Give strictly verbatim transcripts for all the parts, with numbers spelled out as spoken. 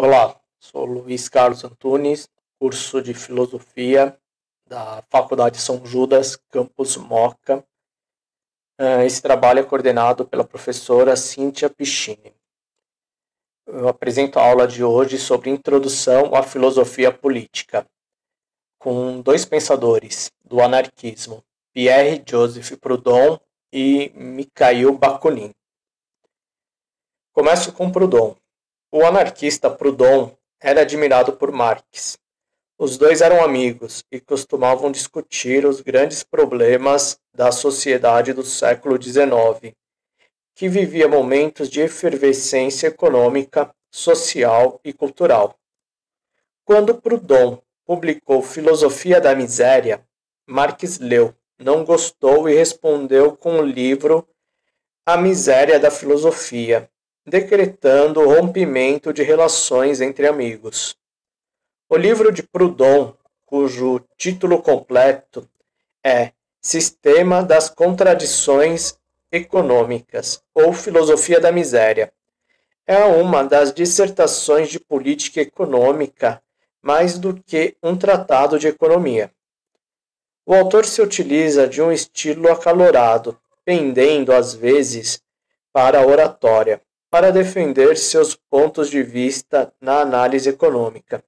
Olá, sou Luiz Carlos Antunes, curso de Filosofia da Faculdade São Judas, campus Moca. Eh, Esse trabalho é coordenado pela professora Cíntia Piccini. Eu apresento a aula de hoje sobre Introdução à Filosofia Política, com dois pensadores do anarquismo, Pierre-Joseph Proudhon e Mikhail Bakunin. Começo com Proudhon. O anarquista Proudhon era admirado por Marx. Os dois eram amigos e costumavam discutir os grandes problemas da sociedade do século dezenove, que vivia momentos de efervescência econômica, social e cultural. Quando Proudhon publicou Filosofia da Miséria, Marx leu, não gostou e respondeu com o livro A Miséria da Filosofia, decretando o rompimento de relações entre amigos. O livro de Proudhon, cujo título completo é Sistema das Contradições Econômicas ou Filosofia da Miséria, é uma das dissertações de política econômica mais do que um tratado de economia. O autor se utiliza de um estilo acalorado, pendendo às vezes para a oratória, para defender seus pontos de vista na análise econômica.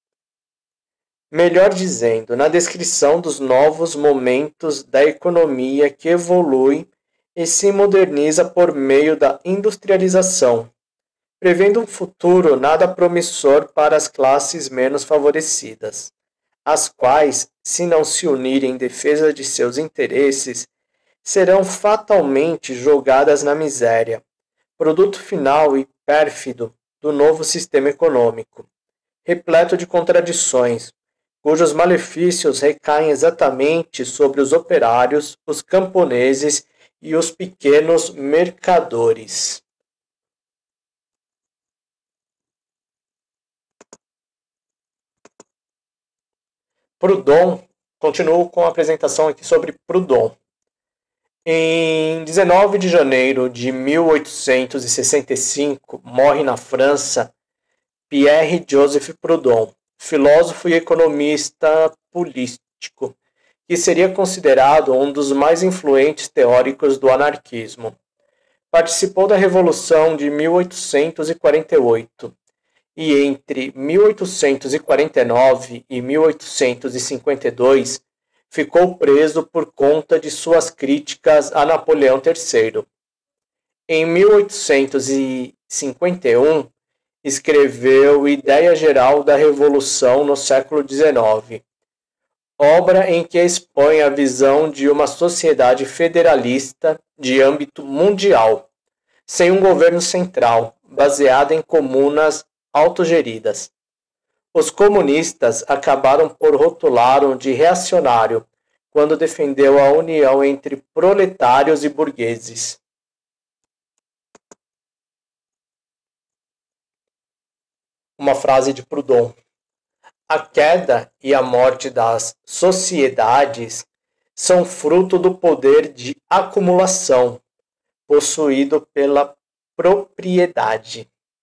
Melhor dizendo, na descrição dos novos momentos da economia que evolui e se moderniza por meio da industrialização, prevendo um futuro nada promissor para as classes menos favorecidas, as quais, se não se unirem em defesa de seus interesses, serão fatalmente jogadas na miséria, produto final e pérfido do novo sistema econômico, repleto de contradições, cujos malefícios recaem exatamente sobre os operários, os camponeses e os pequenos mercadores. Proudhon, continuo com a apresentação aqui sobre Proudhon. Em dezenove de janeiro de mil oitocentos e sessenta e cinco, morre na França Pierre-Joseph Proudhon, filósofo e economista político, que seria considerado um dos mais influentes teóricos do anarquismo. Participou da Revolução de mil oitocentos e quarenta e oito e entre mil oitocentos e quarenta e nove e mil oitocentos e cinquenta e dois ficou preso por conta de suas críticas a Napoleão terceiro. Em mil oitocentos e cinquenta e um, escreveu Ideia Geral da Revolução no século dezenove, obra em que expõe a visão de uma sociedade federalista de âmbito mundial, sem um governo central, baseada em comunas autogeridas. Os comunistas acabaram por rotulá-lo de reacionário quando defendeu a união entre proletários e burgueses. Uma frase de Proudhon. A queda e a morte das sociedades são fruto do poder de acumulação possuído pela propriedade.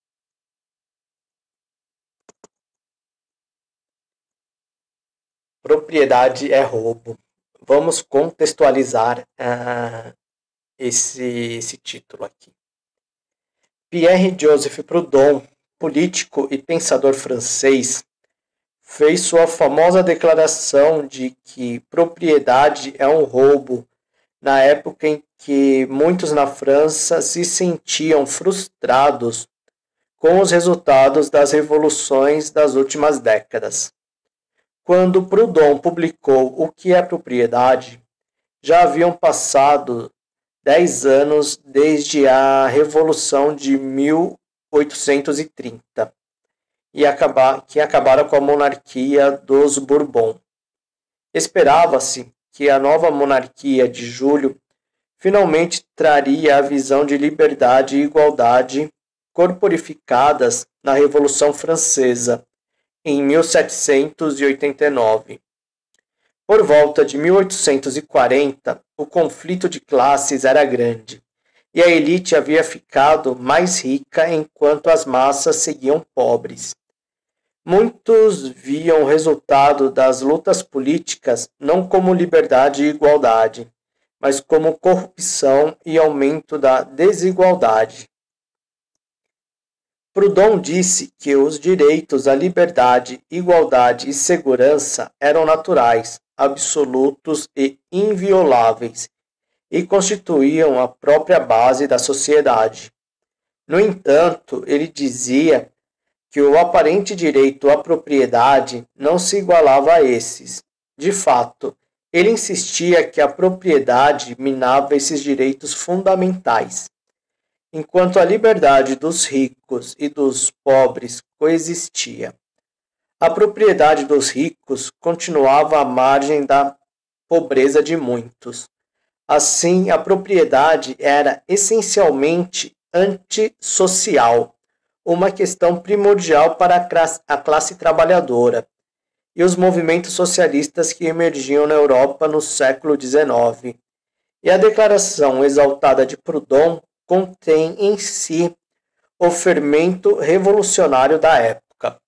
Propriedade é roubo. Vamos contextualizar uh, esse, esse título aqui. Pierre-Joseph Proudhon, político e pensador francês, fez sua famosa declaração de que propriedade é um roubo na época em que muitos na França se sentiam frustrados com os resultados das revoluções das últimas décadas. Quando Proudhon publicou O que é Propriedade, já haviam passado dez anos desde a Revolução de mil oitocentos e trinta, e acabar, que acabaram com a monarquia dos Bourbon. Esperava-se que a nova monarquia de julho finalmente traria a visão de liberdade e igualdade corporificadas na Revolução Francesa, em mil setecentos e oitenta e nove. Por volta de mil oitocentos e quarenta, o conflito de classes era grande, e a elite havia ficado mais rica enquanto as massas seguiam pobres. Muitos viam o resultado das lutas políticas não como liberdade e igualdade, mas como corrupção e aumento da desigualdade. Proudhon disse que os direitos à liberdade, igualdade e segurança eram naturais, absolutos e invioláveis, e constituíam a própria base da sociedade. No entanto, ele dizia que o aparente direito à propriedade não se igualava a esses. De fato, ele insistia que a propriedade minava esses direitos fundamentais. Enquanto a liberdade dos ricos e dos pobres coexistia, a propriedade dos ricos continuava à margem da pobreza de muitos. Assim, a propriedade era essencialmente antissocial, uma questão primordial para a classe trabalhadora e os movimentos socialistas que emergiam na Europa no século dezenove. E a declaração exaltada de Proudhon contém em si o fermento revolucionário da época.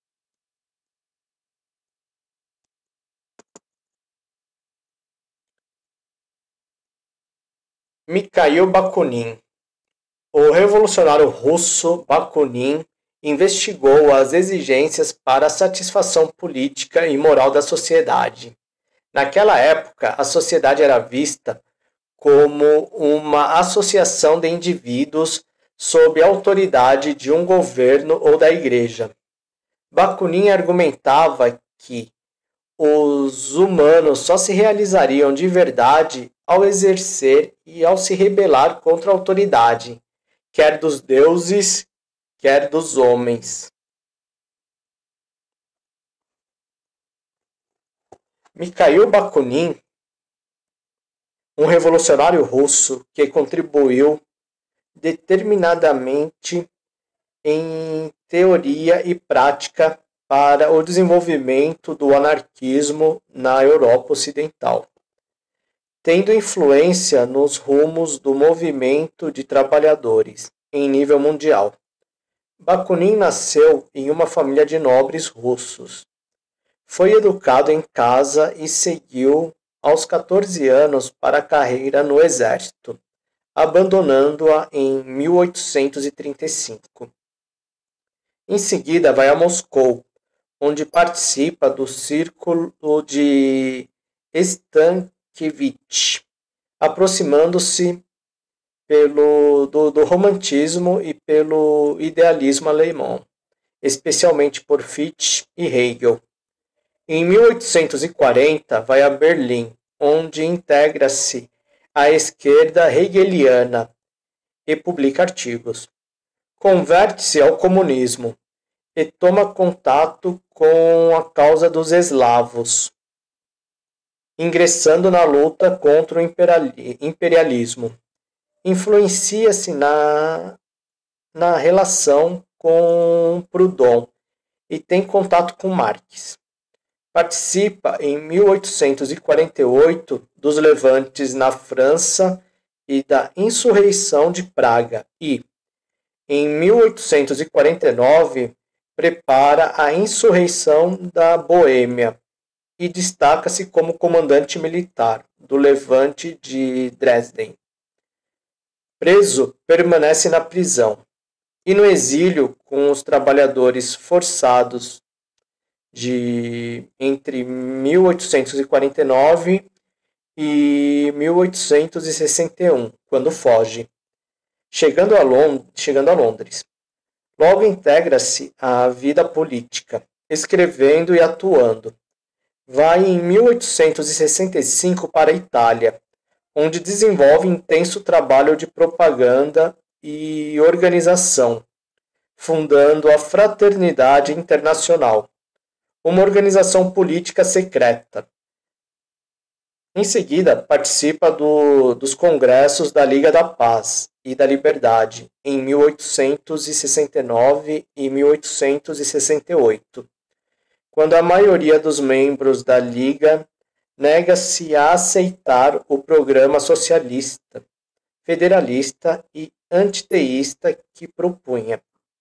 Mikhail Bakunin. O revolucionário russo Bakunin investigou as exigências para a satisfação política e moral da sociedade. Naquela época, a sociedade era vista como uma associação de indivíduos sob a autoridade de um governo ou da igreja. Bakunin argumentava que os humanos só se realizariam de verdade ao exercer e ao se rebelar contra a autoridade, quer dos deuses, quer dos homens. Mikhail Bakunin, um revolucionário russo que contribuiu determinadamente em teoria e prática para o desenvolvimento do anarquismo na Europa Ocidental, tendo influência nos rumos do movimento de trabalhadores em nível mundial. Bakunin nasceu em uma família de nobres russos. Foi educado em casa e seguiu aos catorze anos para a carreira no exército, abandonando-a em mil oitocentos e trinta e cinco. Em seguida vai a Moscou, onde participa do Círculo de Stankiewicz, aproximando-se pelo do, do romantismo e pelo idealismo alemão, especialmente por Fichte e Hegel. Em mil oitocentos e quarenta vai a Berlim, onde integra-se à esquerda hegeliana e publica artigos. Converte-se ao comunismo e toma contato com a causa dos eslavos, ingressando na luta contra o imperialismo. Influencia-se na, na relação com Proudhon e tem contato com Marx. Participa em mil oitocentos e quarenta e oito dos levantes na França e da insurreição de Praga e, em mil oitocentos e quarenta e nove, prepara a insurreição da Boêmia e destaca-se como comandante militar do levante de Dresden. Preso, permanece na prisão e no exílio com os trabalhadores forçados de entre mil oitocentos e quarenta e nove e mil oitocentos e sessenta e um, quando foge, chegando a, Lond- chegando a Londres. Logo integra-se à vida política, escrevendo e atuando. Vai em mil oitocentos e sessenta e cinco para a Itália, onde desenvolve intenso trabalho de propaganda e organização, fundando a Fraternidade Internacional, uma organização política secreta. Em seguida, participa do, dos congressos da Liga da Paz e da Liberdade em mil oitocentos e sessenta e nove e mil oitocentos e sessenta e oito, quando a maioria dos membros da Liga nega-se a aceitar o programa socialista, federalista e antiteísta que propunha.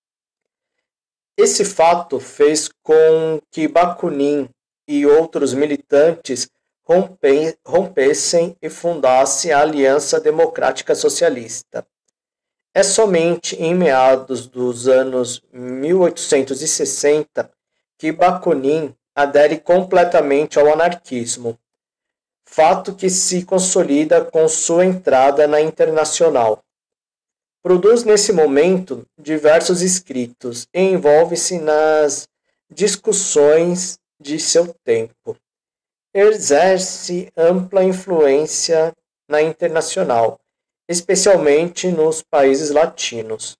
Esse fato fez com que Bakunin e outros militantes rompe- rompessem e fundassem a Aliança Democrática Socialista. É somente em meados dos anos mil oitocentos e sessenta que Bakunin adere completamente ao anarquismo, fato que se consolida com sua entrada na Internacional. Produz nesse momento diversos escritos e envolve-se nas discussões de seu tempo. Exerce ampla influência na Internacional, especialmente nos países latinos.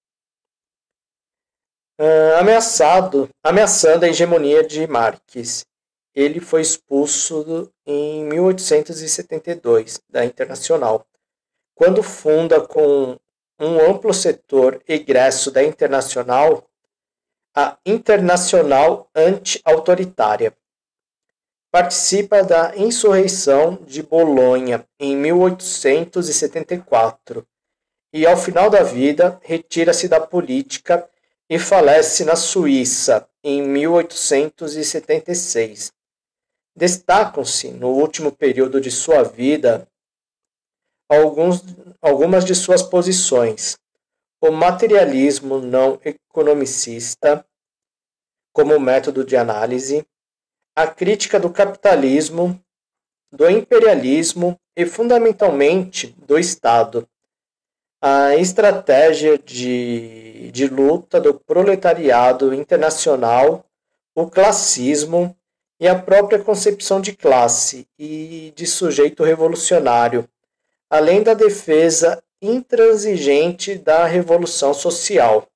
Uh, ameaçado, ameaçando a hegemonia de Marx. Ele foi expulso em mil oitocentos e setenta e dois da Internacional, quando funda com um amplo setor egresso da Internacional a Internacional Anti-Autoritária. Participa da insurreição de Bolonha em mil oitocentos e setenta e quatro e, ao final da vida, retira-se da política e falece na Suíça em mil oitocentos e setenta e seis. Destacam-se, no último período de sua vida, alguns, algumas de suas posições: o materialismo não economicista como método de análise, a crítica do capitalismo, do imperialismo e, fundamentalmente, do Estado, a estratégia de, de luta do proletariado internacional, o classismo e a própria concepção de classe e de sujeito revolucionário, além da defesa intransigente da revolução social.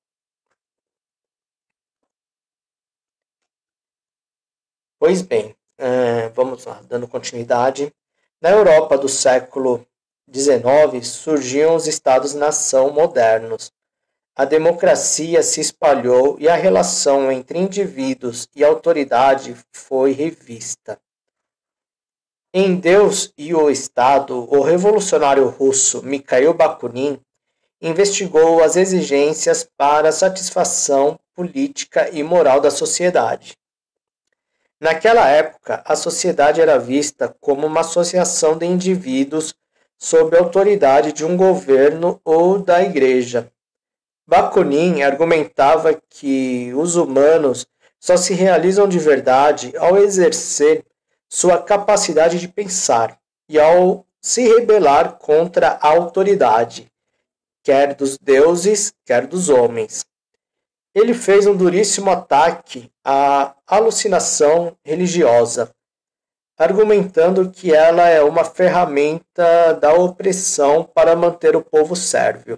Pois bem, vamos lá, dando continuidade. Na Europa do século dezenove surgiam os Estados-nação modernos. A democracia se espalhou e a relação entre indivíduos e autoridade foi revista. Em Deus e o Estado, o revolucionário russo Mikhail Bakunin investigou as exigências para a satisfação política e moral da sociedade. Naquela época, a sociedade era vista como uma associação de indivíduos sob a autoridade de um governo ou da igreja. Bakunin argumentava que os humanos só se realizam de verdade ao exercer sua capacidade de pensar e ao se rebelar contra a autoridade, quer dos deuses, quer dos homens. Ele fez um duríssimo ataque à alucinação religiosa, argumentando que ela é uma ferramenta da opressão para manter o povo sérvio,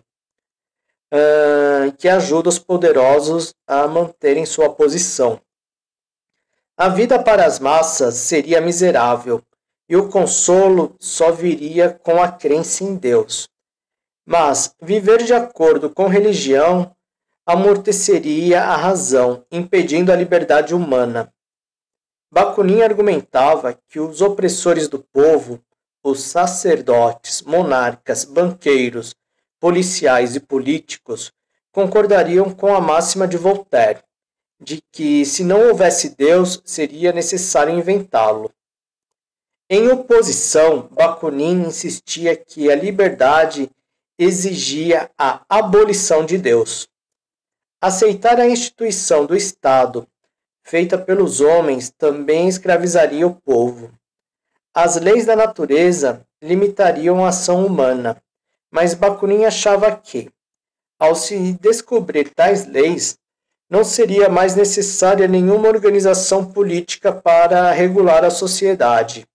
que ajuda os poderosos a manterem sua posição. A vida para as massas seria miserável, e o consolo só viria com a crença em Deus. Mas viver de acordo com religião amorteceria a razão, impedindo a liberdade humana. Bakunin argumentava que os opressores do povo, os sacerdotes, monarcas, banqueiros, policiais e políticos, concordariam com a máxima de Voltaire, de que, se não houvesse Deus, seria necessário inventá-lo. Em oposição, Bakunin insistia que a liberdade exigia a abolição de Deus. Aceitar a instituição do Estado, feita pelos homens, também escravizaria o povo. As leis da natureza limitariam a ação humana, mas Bakunin achava que, ao se descobrir tais leis, não seria mais necessária nenhuma organização política para regular a sociedade.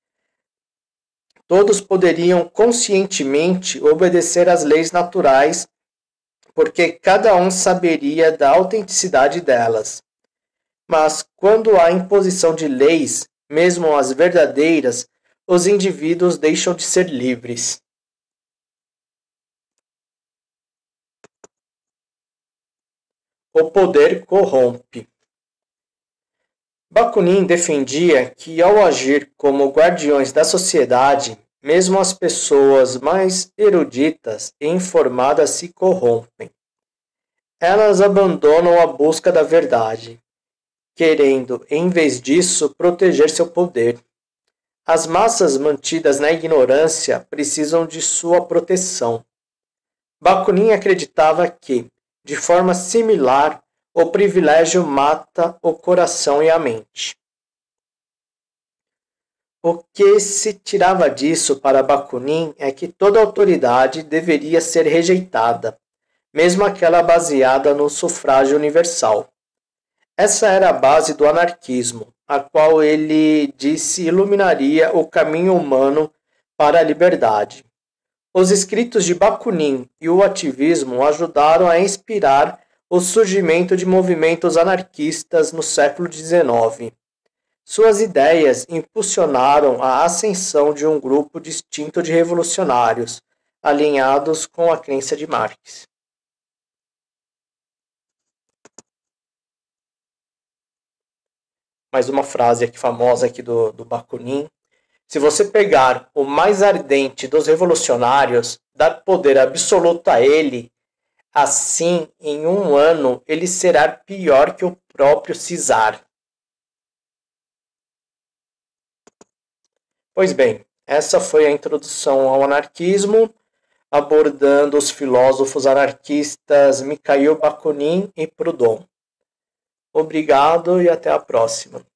Todos poderiam conscientemente obedecer às leis naturais, porque cada um saberia da autenticidade delas. Mas, quando há imposição de leis, mesmo as verdadeiras, os indivíduos deixam de ser livres. O poder corrompe. Bakunin defendia que, ao agir como guardiões da sociedade, Mesmo as pessoas mais eruditas e informadas se corrompem. Elas abandonam a busca da verdade, querendo, em vez disso, proteger seu poder. As massas mantidas na ignorância precisam de sua proteção. Bakunin acreditava que, de forma similar, o privilégio mata o coração e a mente. O que se tirava disso para Bakunin é que toda autoridade deveria ser rejeitada, mesmo aquela baseada no sufrágio universal. Essa era a base do anarquismo, a qual ele disse iluminaria o caminho humano para a liberdade. Os escritos de Bakunin e o ativismo ajudaram a inspirar o surgimento de movimentos anarquistas no século dezenove. Suas ideias impulsionaram a ascensão de um grupo distinto de revolucionários, alinhados com a crença de Marx. Mais uma frase aqui famosa aqui do, do Bakunin. Se você pegar o mais ardente dos revolucionários, dar poder absoluto a ele, assim, em um ano, ele será pior que o próprio Czar. Pois bem, essa foi a introdução ao anarquismo, abordando os filósofos anarquistas Mikhail Bakunin e Proudhon. Obrigado e até a próxima.